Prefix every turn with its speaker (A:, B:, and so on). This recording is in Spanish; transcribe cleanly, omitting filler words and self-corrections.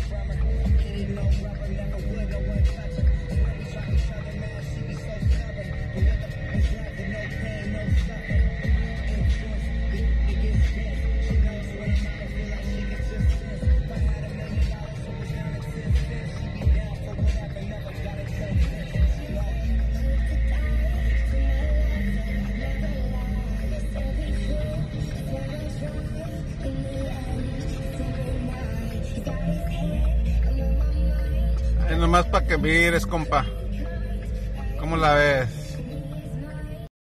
A: Es nomás para que mires, compa. ¿Cómo la ves?